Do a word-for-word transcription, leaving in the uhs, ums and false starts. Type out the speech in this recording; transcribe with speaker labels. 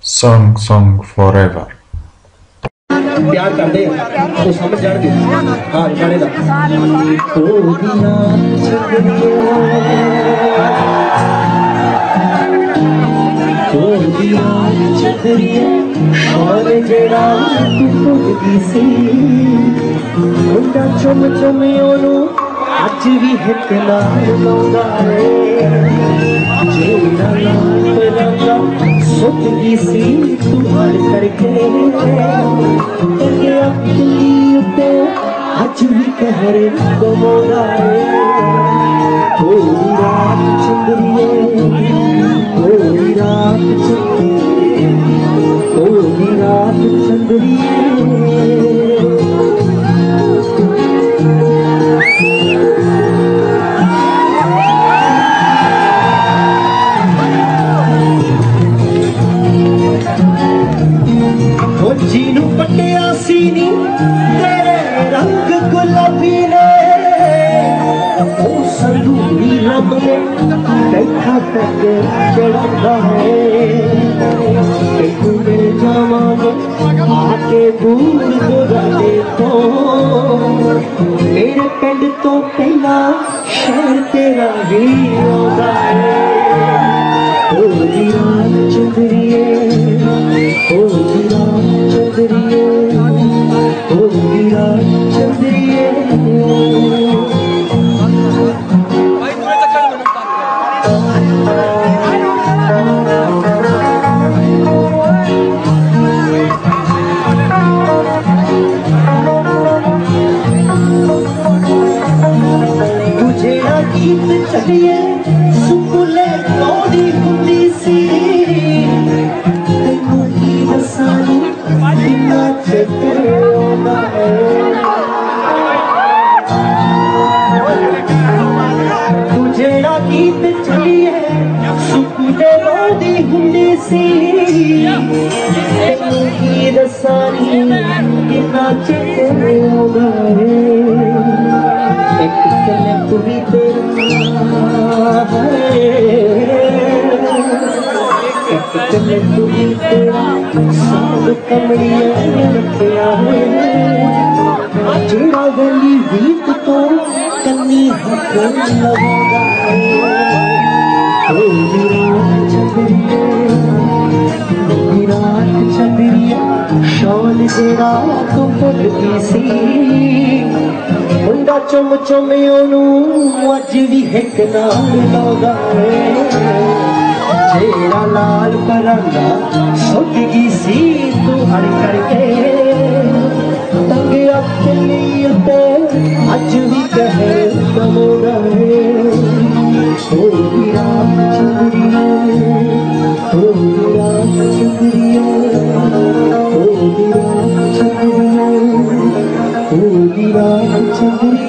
Speaker 1: Song Song Forever.
Speaker 2: प्यार कर दे तो समझ जान दे हाँ गाने दा चुम चुम ओनू अज भी हिक नाल लाउंदा है जेड़ा नाल रंगा सुत गई सी तू हर करके अज भी कहर गमोदा है पूरी रात चंद्रिए पूरी रात चंद्रिए पूरी रात चंद्रिए जीनू पटिया सीनी तेरे रंग गुलाबी ने ओ संदूरी रब ने देखा तक चढ़ता है तेरे जावांगे आके दूर दुराले तो मेरे पिंड तो पहला शहर तेरा ही आंदा है ओ जीरा चंद्रिए ओ जीरा चंद्रिए ओ जीरा चंद्रिए तुझे ना गीत चलिए सुकुले तोड़ी हुंदी सी तेनू की दसानी बिना चेते आउंदा है तुझे ना गीत चलिए सुकुले तोड़ी हुंदी सी तेनू की दसानी बिना चेते आउंदा है एक कलक भी तेरा है एक कलक भी तेरा सब कमड़िया रखिया है जेड़ा गली वीत तो कन्नी हक लगादा है ओ रात चंद्रिए ओ रात चंद्रिए शान जेड़ा तो फुल की सी मुंडा चुम चुम ओनू अज भी हिक नाल लाउंदा है जेड़ा लाल परांदा सुट गई सी तू हर करके तंग अकली उते अज भी कहर गमोदा है ओ रात चंद्रिए ओ रात चंद्रिए ओ रात चंद्रिए ओ रात चंद्रिए